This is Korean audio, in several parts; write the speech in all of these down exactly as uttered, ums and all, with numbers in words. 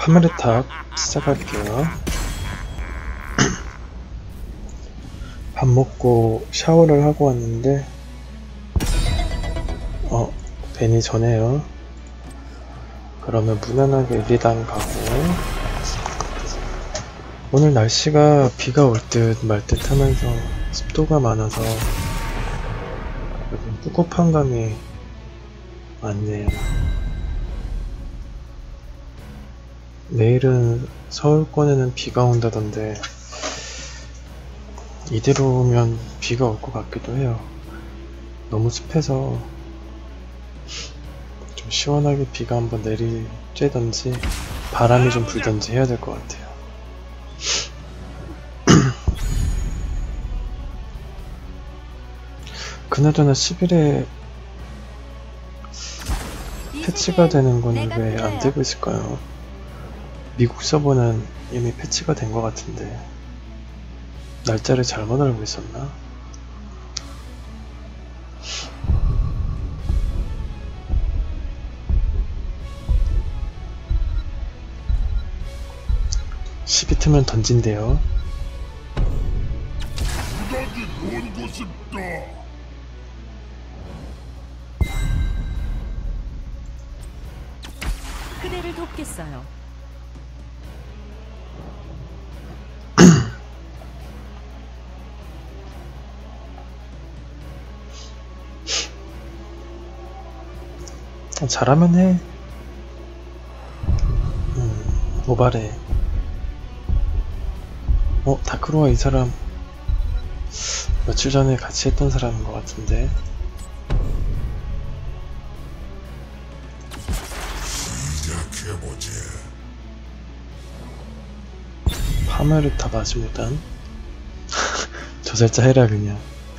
파메르탑 시작할게요. 밥 먹고 샤워를 하고 왔는데 어 벤이 전해요. 그러면 무난하게 일, 이단 가고, 오늘 날씨가 비가 올 듯 말 듯 하면서 습도가 많아서 요즘 꿉꿉한 감이 많네요. 내일은 서울권에는 비가 온다던데 이대로 오면 비가 올 것 같기도 해요. 너무 습해서 좀 시원하게 비가 한번 내리쬐던지 바람이 좀 불던지 해야 될 것 같아요. 그나저나 십 일에 패치가 되는 거는 왜 안 되고 있을까요? 미국 서버는 이미 패치가 된 것 같은데 날짜를 잘못 알고 있었나? 십이 트면 던진대요. 그대를 돕겠어요. 잘하면 해. 음, 모발에. 어, 다크로아 이 사람 며칠 전에 같이 했던 사람인 것 같은데. 파메르탑 아즈무단. 저살자 해라 그냥.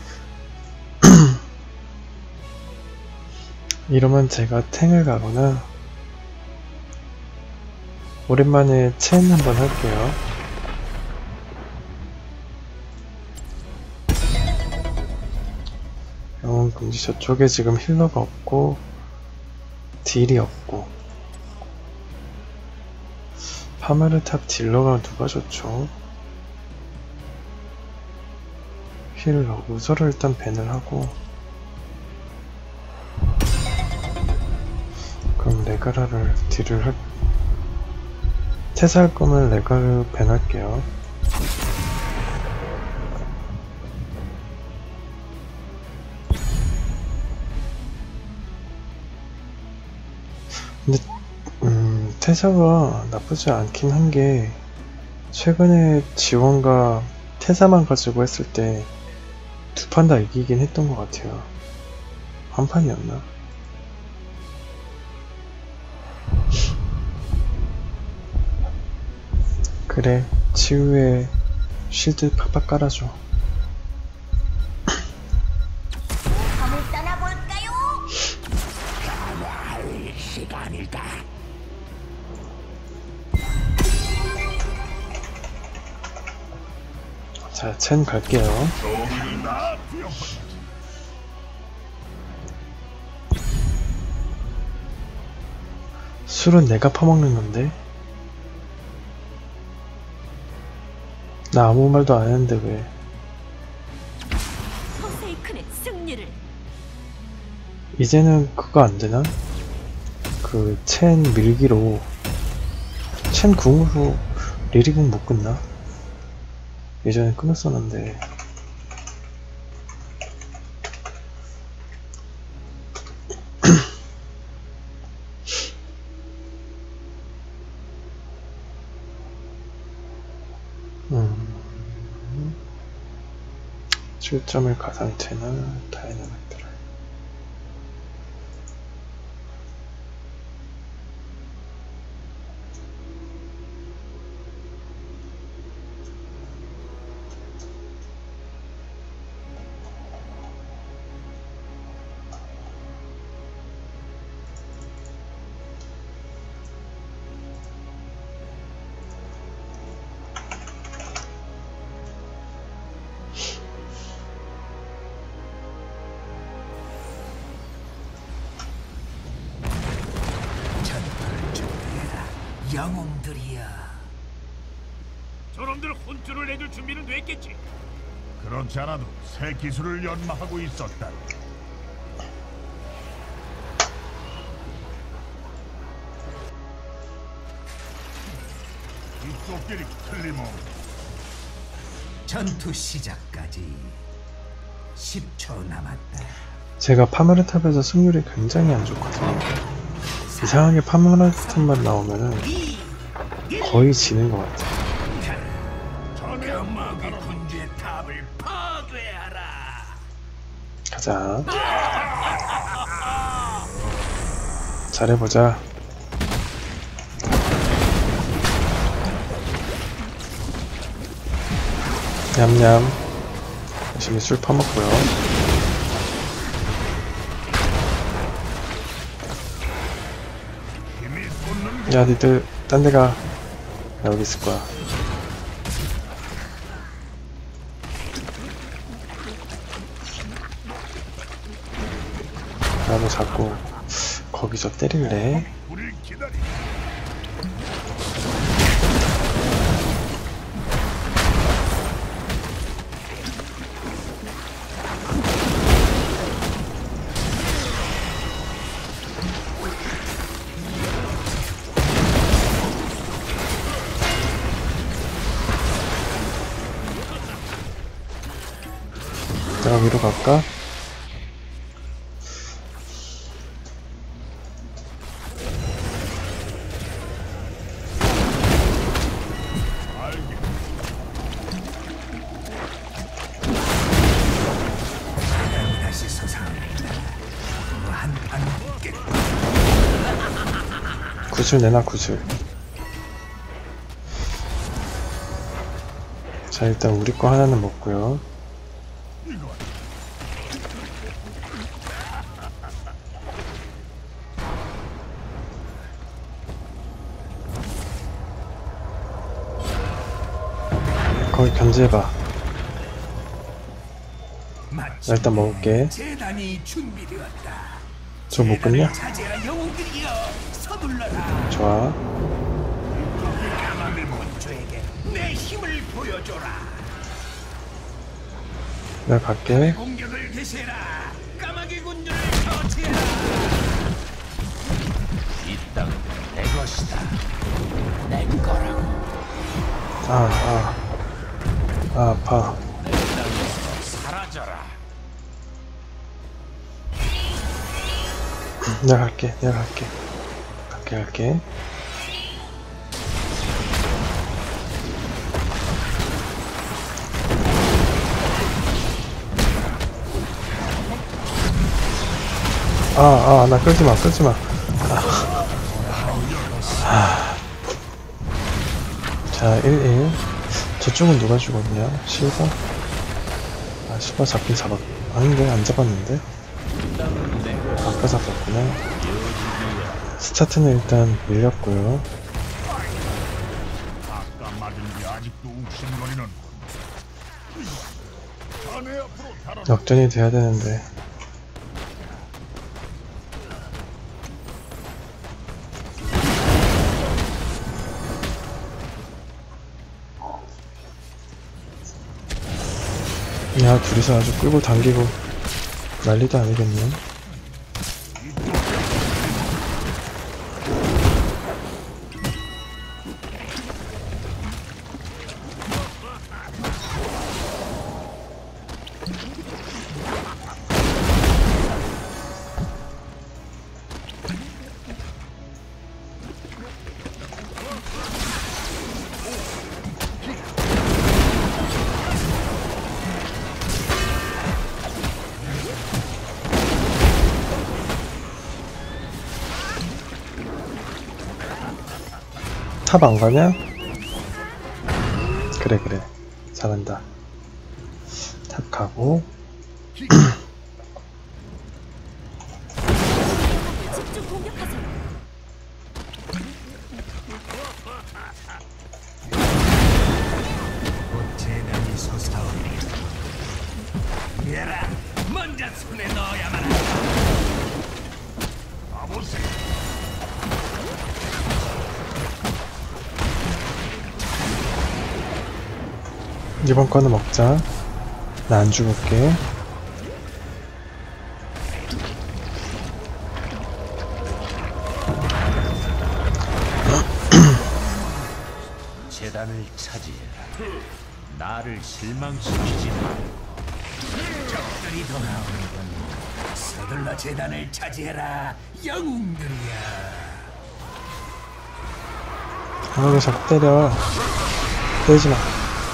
이러면 제가 탱을 가거나 오랜만에 첸 한번 할게요. 영웅 금지. 저쪽에 지금 힐러가 없고 딜이 없고. 파메르탑 딜러가 누가 좋죠? 힐러 우서를 일단 밴을 하고, 그럼 레가라를 딜을 할, 태사할 거면 레가를 밴할게요. 근데 음, 태사가 나쁘지 않긴 한 게, 최근에 지원과 태사만 가지고 했을 때 두 판 다 이기긴 했던 것 같아요. 한 판이었나? 그래, 치유에 쉴드 팍팍 깔아줘. 밤을 떠나볼까요? 시간이다. 자, 첸 갈게요. 술은 내가 퍼먹는 건데? 나 아무 말도 안 했는데 왜? 포세이큰의 승리를. 이제는 그거 안 되나? 그 첸 밀기로 첸 궁으로 리리궁 못 끝나? 예전에 끊었었는데. 음, 칠 점을 가상체나 다이나믹들을. 영웅들이야. 저놈들 혼쭐을 내줄 준비는 됐겠지. 그렇지 않아도 새 기술을 연마하고 있었다. 이쪽 길이 틀림없다. 전투 시작까지 십 초 남았다. 제가 파마르탑에서 승률이 굉장히 안 좋거든요. 이상하게 파마르탑만 나오면은 거의 지는 것 같아요. 까마귀 군주의 탑을 파괴하라. 가자. 잘해보자. 냠냠. 열심히 술 퍼먹고요. 야, 니들 딴 데 가. 나 여기 있을 거야. 나도 자꾸 거기서 때릴래? 우릴 기다리. 내가 위로 갈까? 다시 솟아오른다. 한판 붙게. 구슬 내놔, 구슬. 자, 일단 우리 거 하나는 먹고요. 거기 견제해봐. 나 일단 먹을게. 재단이 준비되었다. 저 못 끊냐? 차지하라 영웅들이여, 서둘러라. 좋아. 까마귀 군주에게 내 힘을 보여줘라. 내가 갈게. 공격을 개시해라. 까마귀 군주를 처치해라. 이 땅은 내 것이다. 내 거라고. 아, 아. 아, 아파. 사라져라. 내가 갈게, 내가 갈게. 갈게, 갈게. 아, 아, 나 끌지 마, 끌지 마. 아. 아. 자, 일 일. 저쪽은 누가 죽었냐? 실버? 아, 실버 잡긴 잡았, 아닌데, 안 잡았는데? 아까 잡았구나. 스타트는 일단 밀렸고요. 아까 맞은 게 아직도 욱신거리는. 자네 앞으로 달아. 역전이 돼야 되는데. 야, 둘이서 아주 끌고 당기고 난리도 아니겠네. 탑 안 가냐? 그래, 그래. 잘한다. 탑 가고. 집중 공격하세요. 곧 재단이 솟아오르리. 얘라, 먼저 손에 넣어야만 한다. 아보세. 이번 거는 먹자. 나 안 죽을게. 재단을 차지해라. 나를 실망시키지 마. 적들이 돌아오는군. 서둘러 재단을 차지해라. 영웅들이야. 아, 왜 자꾸 때려. 때리지 마.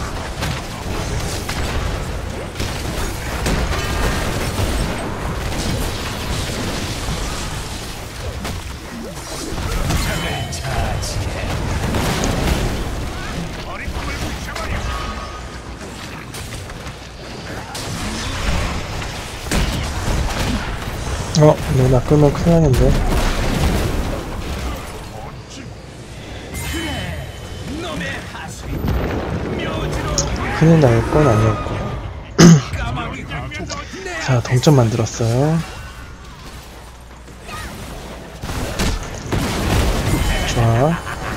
적을 차지해. 머리통을 붙여버려. 어, 누나 끄면 큰일 나는데. 놈의 하수인. 묘지로 큰일 날 건 아니었고. 까마귀 가면서 내 자, 동점 만들었어요. 좋아.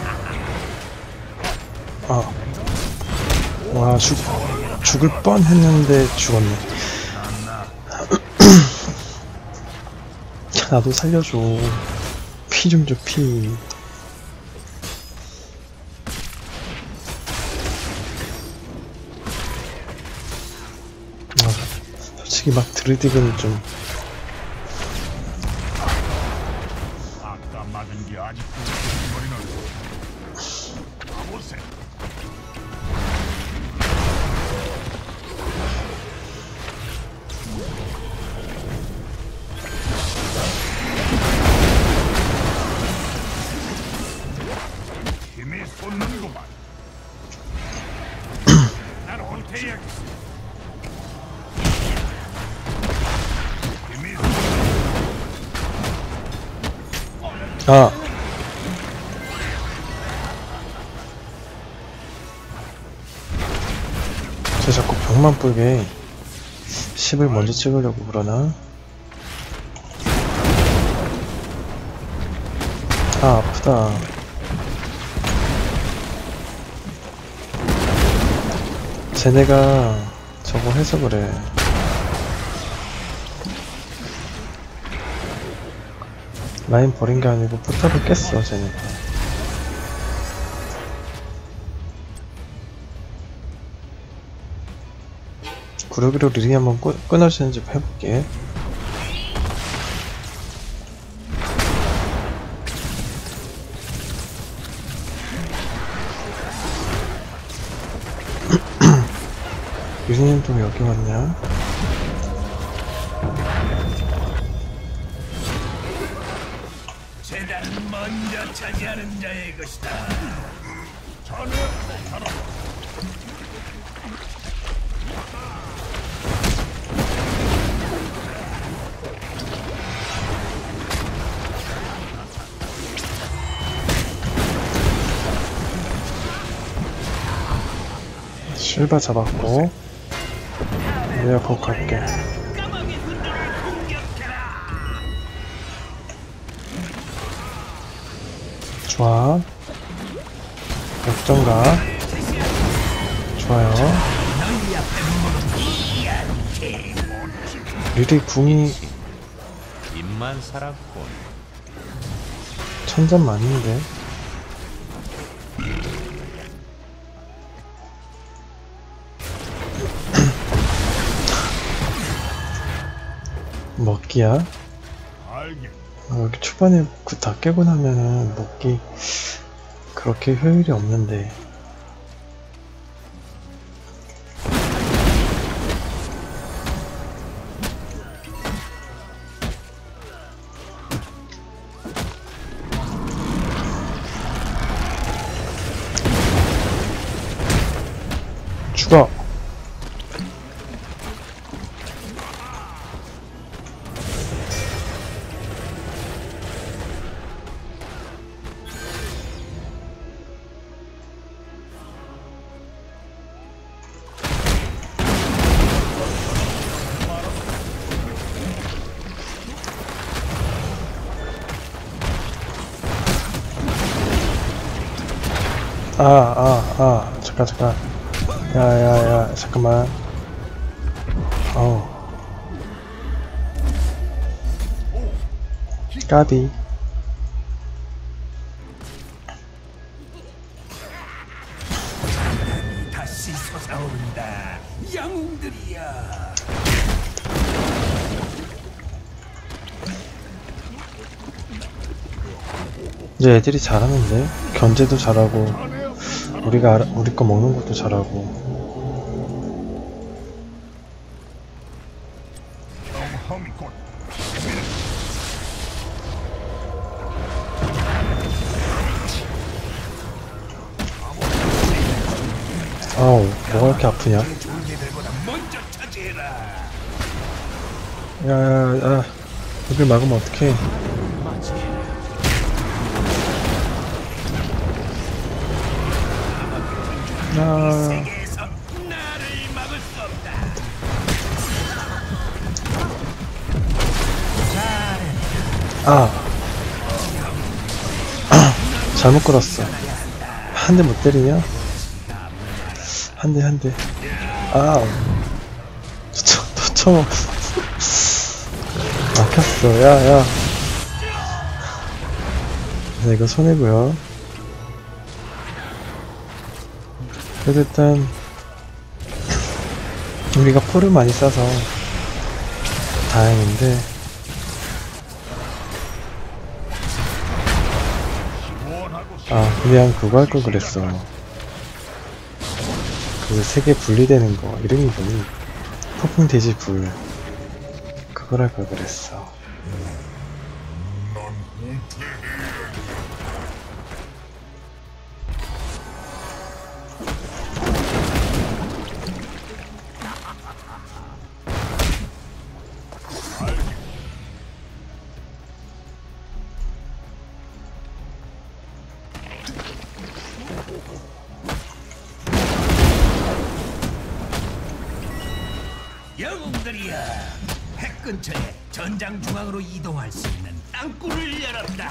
아. 와, 죽, 죽을 뻔 했는데 죽었네. 나도 살려줘. 피 좀 줘, 피. 아, 솔직히 막 드르딕은 좀. 아까 맞은 게 아직도 머리는 바보새. 힘이 솟는구만. 난 혼태해야겠어. 힘이 아. 쟤 자꾸 벽만 불게. 십을 먼저 찍으려고 그러나? 아, 아프다. 쟤네가 저거 해서 그래. 라인 버린 게 아니고 포탑을 깼어, 쟤네가. 구르기로 리리 한번 끊- 끊어지는지 해볼게. 유진님 또 여기 왔냐? 재단은 먼저 차지하는 자의 것이다. 자네 자라. 실바 잡았고. 내가 복 갈게. 까마귀 군단을 공격해라. 좋아. 역전가. 좋아요. 리리 궁이 입만 살았군. 천점 많은데. 먹기야? 알겠. 어, 이렇게 초반에 그 다 깨고 나면은 먹기 그렇게 효율이 없는데. 죽어! 아, 아, 아, 잠깐, 잠깐. 야야야 잠깐만. 어우 까비. 다시 솟아오른다. 영웅들이야. 이제 애들이 잘하는데 견제도 잘하고 우리가 알아, 우리 거 먹는 것도 잘하고. 경험이 곧 아우 뭐가 이렇게 아프냐. 존재들보다 먼저 차지해라. 야야야 여길 막으면 어떡해. 야 세계에서 나를 막을 수 없다. 아. 잘못 끌었어. 한 대 못 때리냐? 한 대, 한 대. 아우. 쳐, 또 쳐. 막혔어. 야, 야. 네, 이거 손해고요. 그래도 일단, 우리가 포를 많이 싸서 다행인데, 아 그냥 그거 할 걸 그랬어. 그 세 개 분리되는 거 이름이 뭐니? 폭풍 돼지 불 그걸 할 걸 그랬어. 영웅들이야. 핵 근처에 전장 중앙으로 이동할 수 있는 땅굴을 열었다.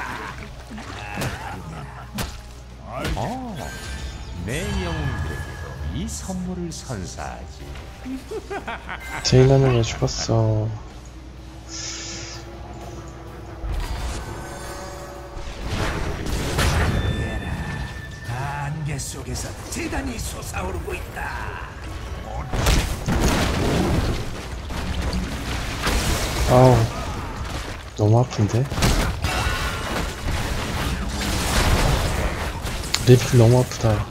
어, 내 영웅들에게도 이 선물을 선사하지. 제이나는 왜 죽었어? 안개 속에서 재단이 솟아오르고 있다. 아우 너무 아픈데? 리필 너무 아프다.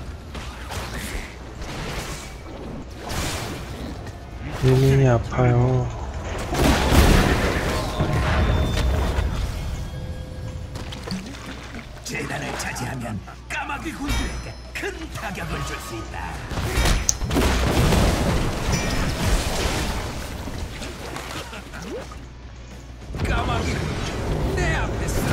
리민이 아파요. 재단을 차지하면 까마귀 군주에게 큰 타격을 줄 수 있다. 까마귀 군주 내 앞에 서.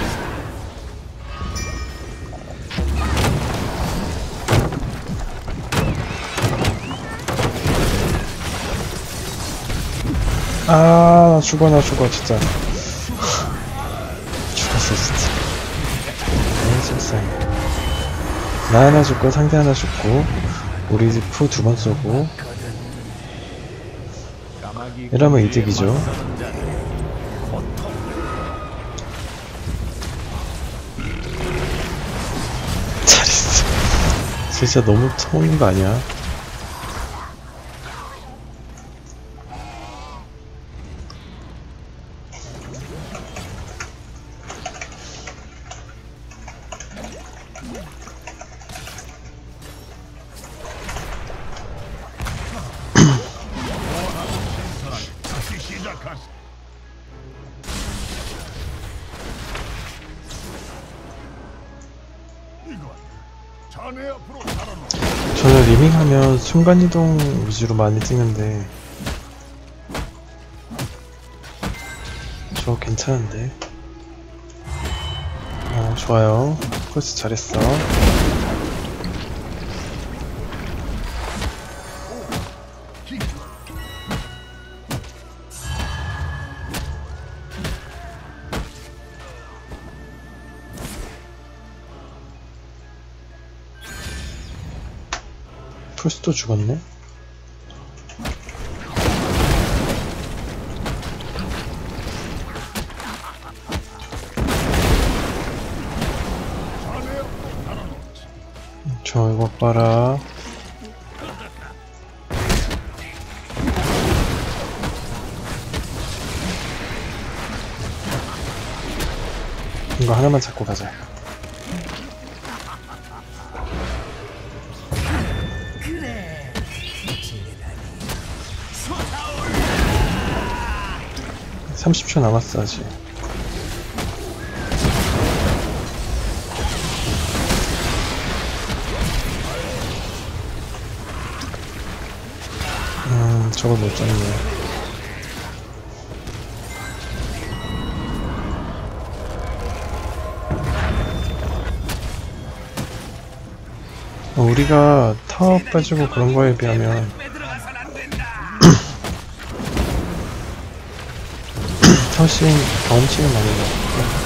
아, 나 죽어, 나 죽어, 진짜. 죽었어, 진짜. 너무 속상해. 나 하나 죽고, 상대 하나 죽고, 우리 푸 두 번 쏘고. 이러면 이득이죠. 잘 있어. 진짜 너무 처음인 거 아니야? 다시 시작하시. 이건 자네 앞으로 살아놓. 저는 리밍하면 순간이동 위주로 많이 찍는데 저 괜찮은데. 어 좋아요. 콜스 잘했어. 풀스도 죽었네? 저 이거 봐라. 이거 하나만 잡고 가자. 삼십 초 남았어 아직. 음 저걸 못 잡네. 어, 우리가 타워 빠지고 그런 거에 비하면 훨씬 경험치는 많이 나왔고.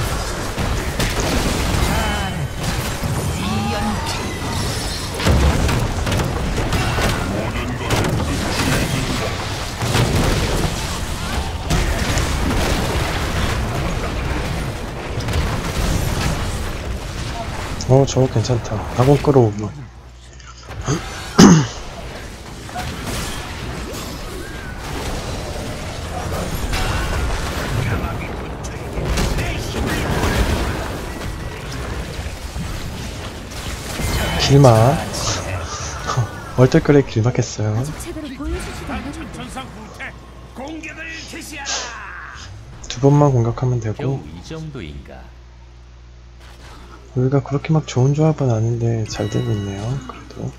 어 저거 괜찮다. 낙원 끌어오기. 길막. 얼떨결에 길막했어요. 아직 제대로 보여주지도 않았는데. 천상부태 공격을 개시하라. 두 번만 공격하면 되고. 겨우 이 정도인가? 우리가 그렇게 막 좋은 조합은 아닌데 잘 되고 있네요. 그래도.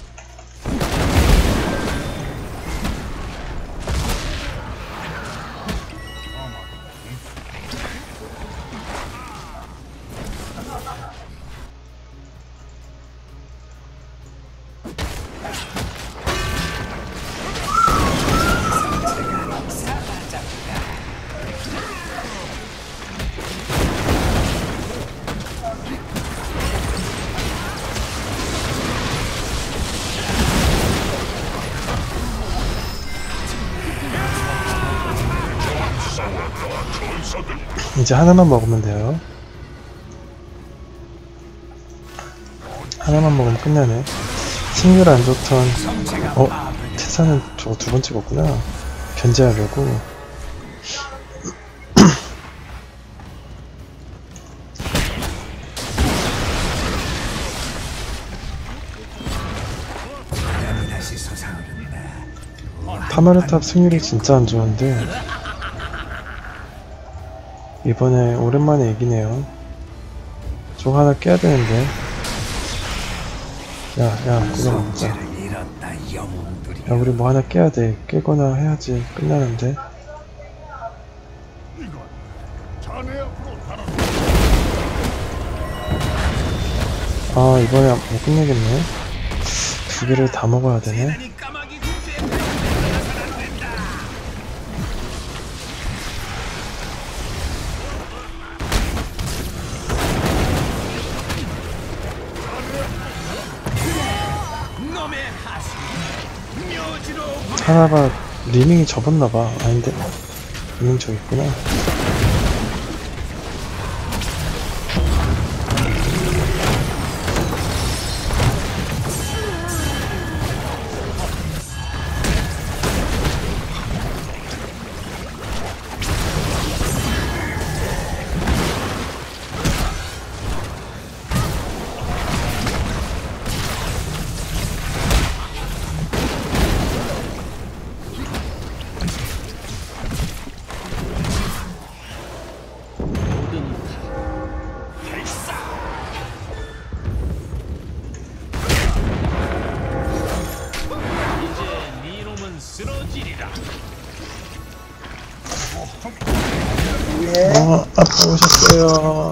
이제 하나만 먹으면 돼요. 하나만 먹으면 끝나네. 승률 안 좋던. 어? 태사는 저거 두 번째 거구나. 견제하려고. 파마르탑 승률이 진짜 안 좋은데 이번에 오랜만에 이기네요. 저거 하나 깨야 되는데. 야, 야, 그거 먹자. 야, 우리 뭐 하나 깨야 돼. 깨거나 해야지 끝나는데. 아, 이번에 못 끝내겠네. 두 개를 다 먹어야 되네. 하나가 리밍이 접었나봐. 아닌데 리밍 저기 있구나. 어, 아빠 오셨어요.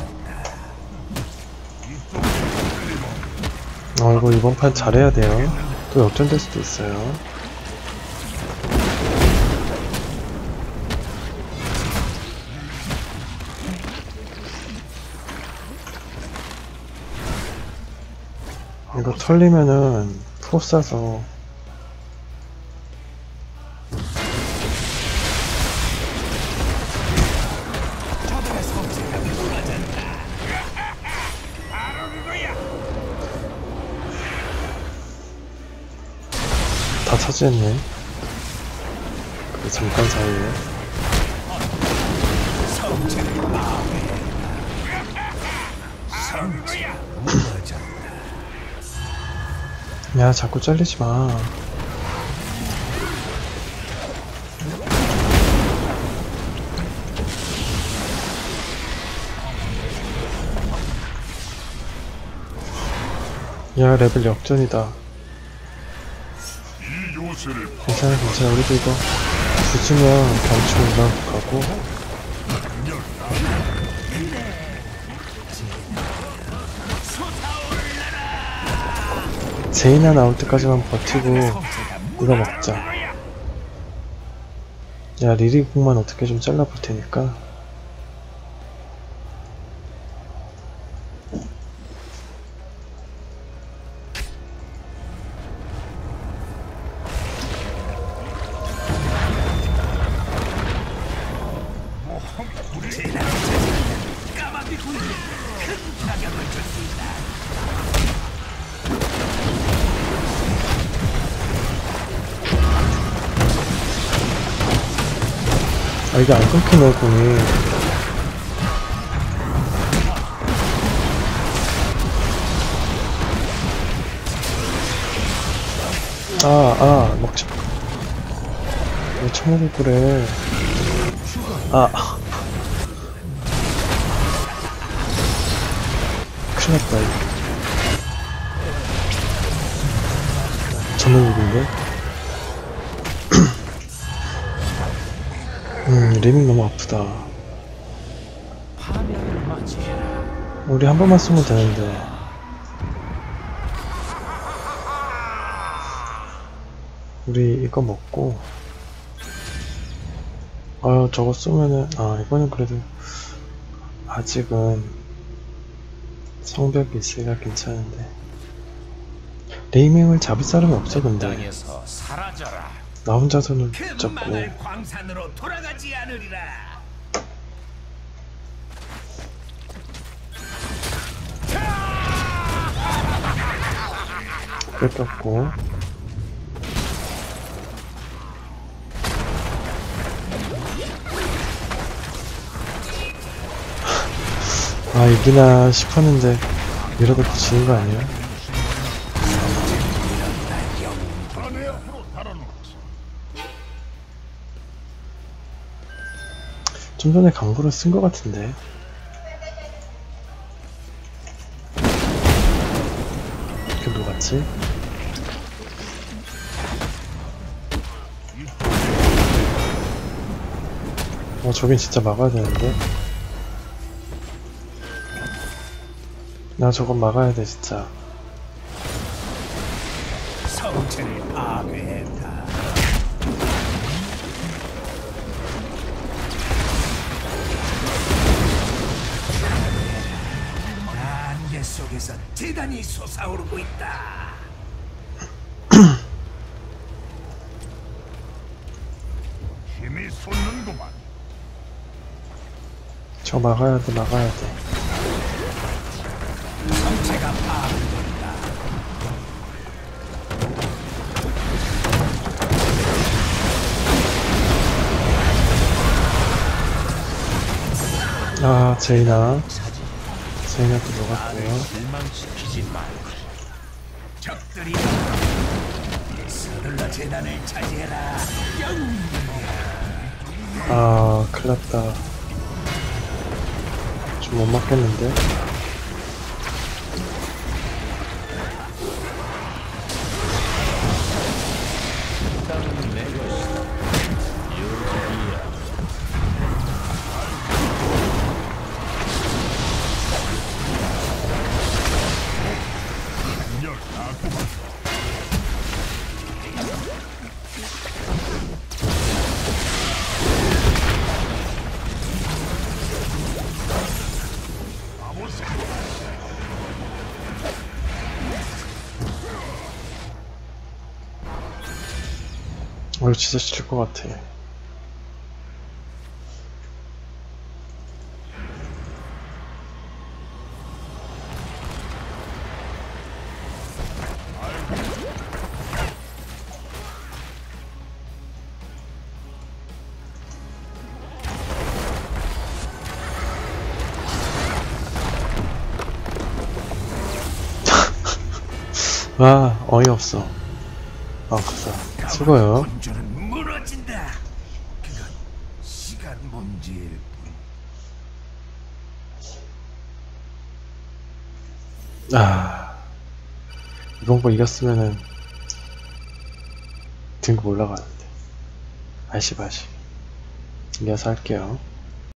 어, 이거 이번 판 잘해야 돼요. 또 역전될 수도 있어요. 이거 털리면은 프로 싸서 다 차지했네. 그 잠깐 사이에. 야, 자꾸 잘리지 마. 야, 레벨 역전이다. 이 요새를 괜찮아, 괜찮아. 우리도 이거 붙으면 경치 올라가고. 제이나 나올 때까지만 버티고 이거 먹자. 야, 리리공만 어떻게 좀 잘라볼 테니까. 아, 이게 안 끊기네, 공이. 아, 아, 먹자. 왜 처먹을 그래. 아. 큰일 났다, 이거. 전문일인데? 음, 리밍 너무 아프다. 우리 한 번만 쓰면 되는데. 우리 이거 먹고. 아, 저거 쓰면은, 아, 이거는 그래도 아직은 성벽이 있으니까 괜찮은데. 레이밍을 잡을 사람이 없어, 근데. 나 혼자서는 그 잡고. 마을 광산으로 돌아가지 않으리라. 뺏겼고. 아, 이기나 싶었는데 이러다 또 지는 거 아니야? 좀 전에 강구를 쓴 거 같은데. 이렇게 녹았지? 어, 저긴 진짜 막아야 되는데. 나 저건 막아야 돼, 진짜. 성체를 파괴했다. 안개 속에서 재단이 솟아오르고 있다. 힘이 솟는구만. 저 막아야 돼, 막아야 돼. 성체가 파괴된다. 아, 제이나. 제이나 또 녹았고요. 적들이 서둘러 재단을 차지해라. 아, 큰일났다. 좀 못 맞겠는데? 어, 진짜 싫을 것 같아. 아, 어이없어. 아, 그다. 수고요. 본조는 무너진다. 그건 시간 문제일 뿐. 아, 이번 거 이겼으면은 등급 올라가는데. 아시바시. 이겨서 할게요.